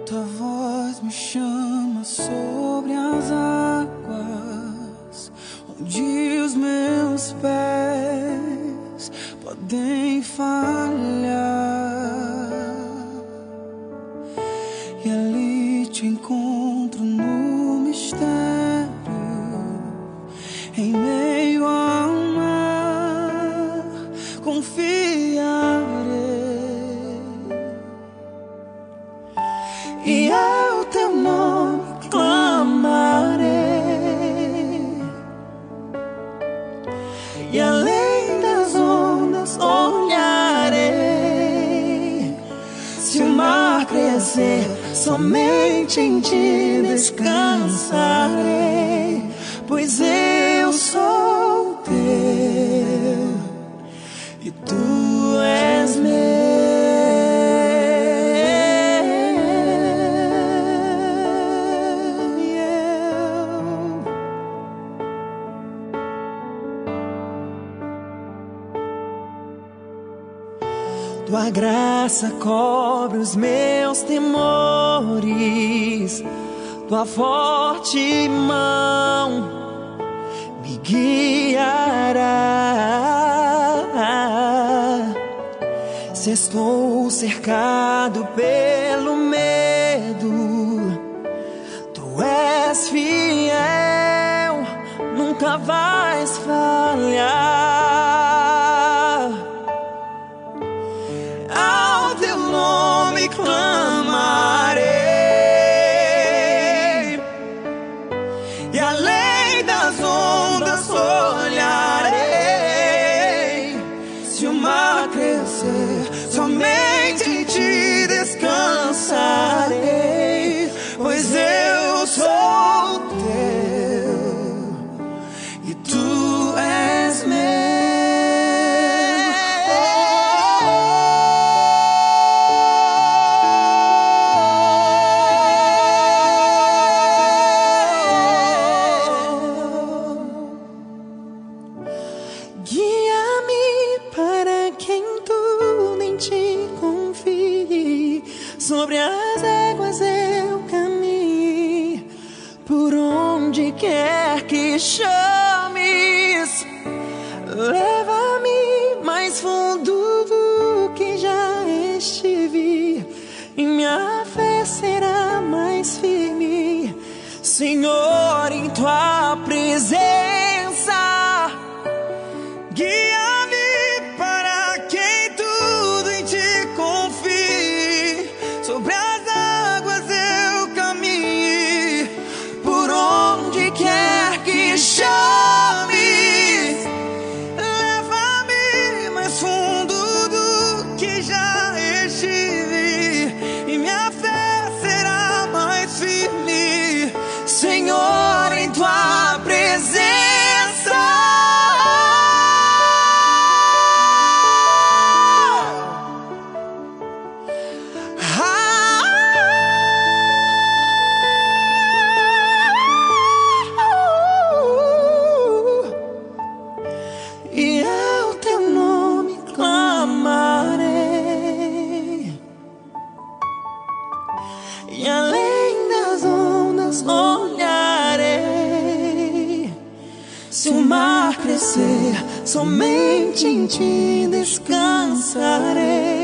Tua voz me chama sobre as águas, onde os meus pés podem falhar, e ali te encontro no mistério, em meio ao mar, confiarei, e ao teu nome clamarei, e além das ondas olharei. Se o mar crescer, somente em ti descansarei, pois eu sou teu e tu és meu. Tua graça cobre os meus temores, tua forte mão me guiará. Se estou cercado pelo medo, tu és fiel, nunca vais falhar. Ao teu nome clamarei, e além das ondas olharei. Se o mar crescer, somente em ti descansarei, pois eu sou teu e tu és meu. Guia-me para quem tudo em ti confie, sobre as águas eu caminhe, por onde quer que chames. Leva-me mais fundo do que já estive, e minha fé será mais firme, Senhor, em tua presença. Guia-me para quem tudo em ti confie, sobre as águas eu caminhe, por onde quer que chames. Leva-me mais fundo do que já estive, e minha fé será mais firme, Senhor, em tua presença. E ao teu nome clamarei, e além das ondas olharei. Se o mar crescer, somente em ti descansarei,